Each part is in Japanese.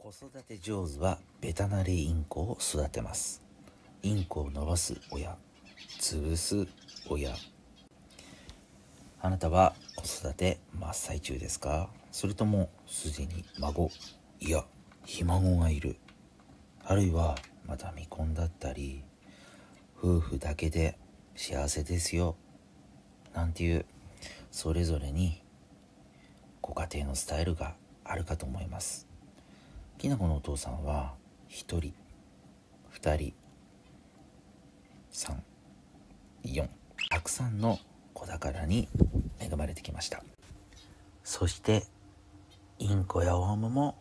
子育て上手はベタなれインコを育てます。インコを伸ばす親、潰す親。あなたは子育て真っ最中ですか？それともすでに孫、いやひ孫がいる、あるいはまだ未婚だったり、夫婦だけで幸せですよなんていう、それぞれにご家庭のスタイルがあるかと思います。きなこのお父さんは1人、2人、3、4、たくさんの子宝に恵まれてきました。そしてインコやオウムも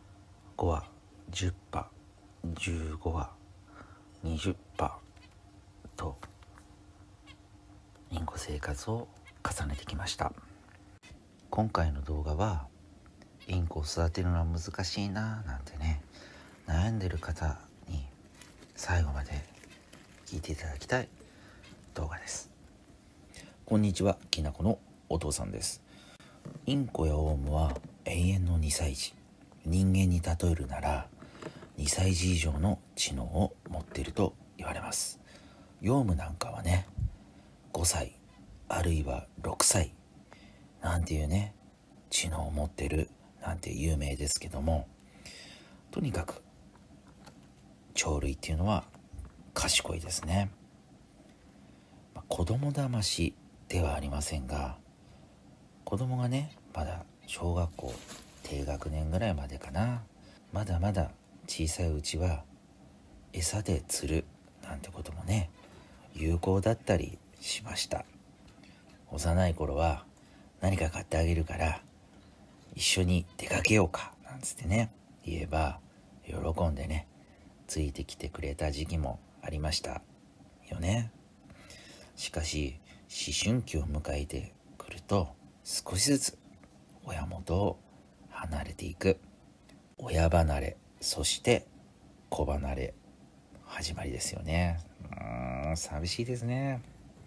5羽、10羽、15羽、20羽とインコ生活を重ねてきました。今回の動画はインコを育てるのは難しいななんてね、悩んでる方に最後まで聞いていただきたい動画です。こんにちは、きなこのお父さんです。インコやオウムは永遠の2歳児。人間に例えるなら2歳児以上の知能を持っていると言われます。ヨウムなんかはね、5歳あるいは6歳なんていうね、知能を持ってるなんて有名ですけども、とにかく鳥類っていうのは賢いですね。子供騙しではありませんが、子供がねまだ小学校低学年ぐらいまでかな、まだまだ小さいうちは餌で釣るなんてこともね有効だったりしました。幼い頃は何か買ってあげるから一緒に出かけようかなんつってね言えば喜んでねついてきてくれた時期もありましたよね。しかし思春期を迎えてくると少しずつ親元を離れていく、親離れ、そして子離れ始まりですよね。寂しいですね。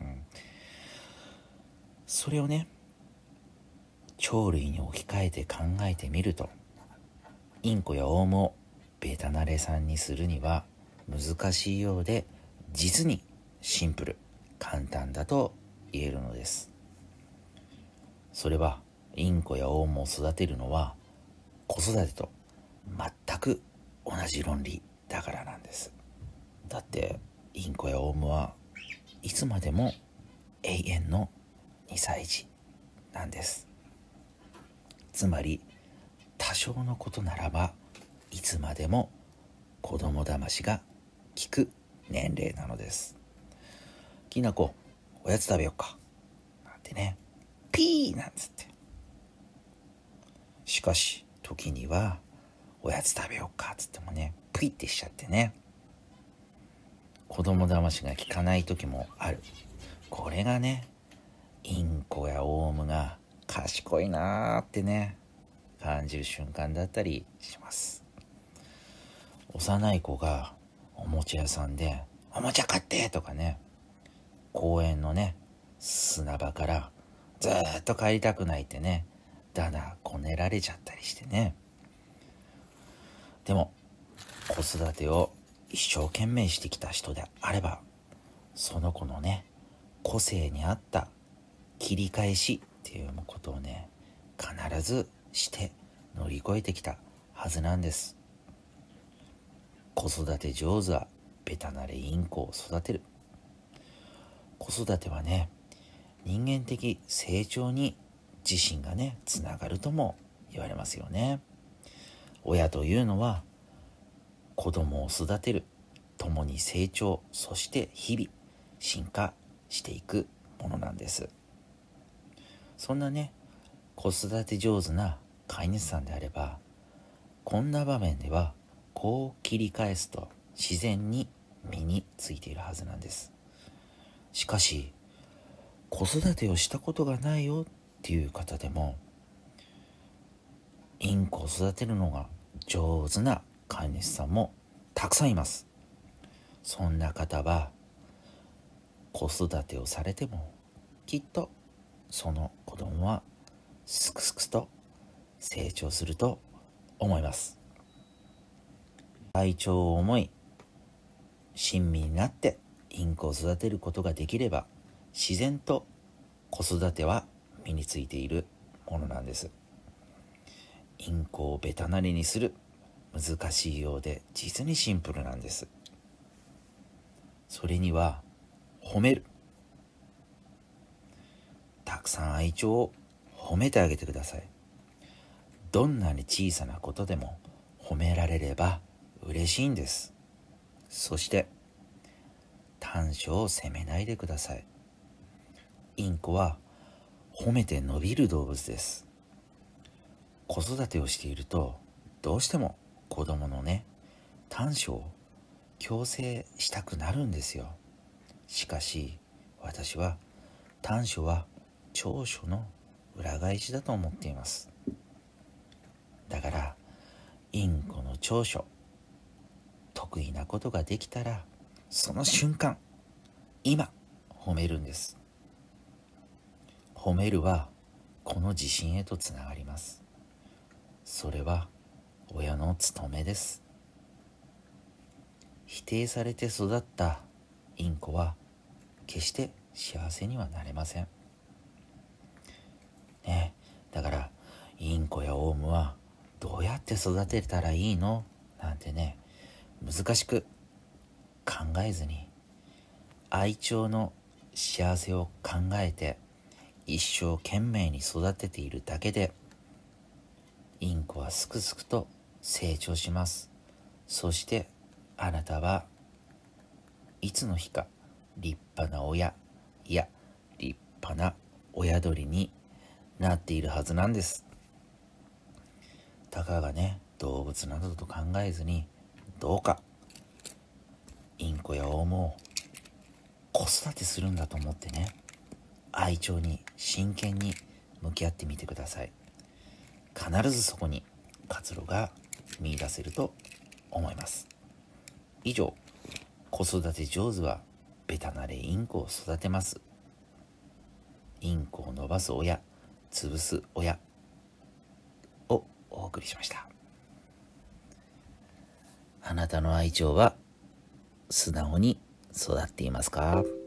それをね鳥類に置き換えて考えてみると、インコやオウムをベタ慣れさんにするには難しいようで、実にシンプル簡単だと言えるのです。それはインコやオウムを育てるのは子育てと全く同じ論理だからなんです。だってインコやオウムはいつまでも永遠の2歳児なんです。つまり多少のことならばいつまでも子供騙しが効く年齢なのです。きなこおやつ食べよっかなんてね、ピーなんつって。しかし時にはおやつ食べよっかっつってもねプイってしちゃってね、子供騙しが効かない時もある。これがねインコやオウムが賢いなーってね感じる瞬間だったりします。幼い子がおもちゃ屋さんでおもちゃ買ってとかね、公園のね砂場からずっと帰りたくないってねだだこねられちゃったりしてね。でも子育てを一生懸命してきた人であれば、その子のね個性に合った切り返しっていうことをね必ずして乗り越えてきたはずなんです。子育て上手はベタなれインコを育てる。子育てはね人間的成長に自身がねつながるとも言われますよね。親というのは子供を育てる、共に成長、そして日々進化していくものなんです。そんなね子育て上手な飼い主さんであれば、こんな場面ではこう切り返すと自然に身についているはずなんです。しかし子育てをしたことがないよっていう方でも、インコを育てるのが上手な飼い主さんもたくさんいます。そんな方は子育てをされてもきっとその子供はすくすくと成長すると思います。 愛情を思い親身になってインコを育てることができれば、自然と子育ては身についているものなんです。インコをベタなりにする、難しいようで実にシンプルなんです。それには褒める、たくさん愛情を褒めてあげてください。どんなに小さなことでも褒められれば嬉しいんです。そして短所を責めないでください。インコは褒めて伸びる動物です。子育てをしているとどうしても子供の短所を強制したくなるんですよ。しかし私は短所は長所の裏返しだと思っています。だからインコの長所、得意なことができたらその瞬間、今褒めるんです。褒めるはこの自信へとつながります。それは親の務めです。否定されて育ったインコは決して幸せにはなれませんね。だからインコやオウムはどうやって育てたらいいのなんて難しく考えずに、愛鳥の幸せを考えて一生懸命に育てているだけで、インコはすくすくと成長します。そしてあなたはいつの日か立派な親、いや立派な親鳥になっているはずなんです。たかが動物などと考えずに、どうかインコやオウムを子育てするんだと思って愛情に真剣に向き合ってみてください。必ずそこに活路が見出せると思います。以上、子育て上手はベタなれインコを育てます。インコを伸ばす親、潰す親をお送りしました。あなたの愛情は素直に育っていますか？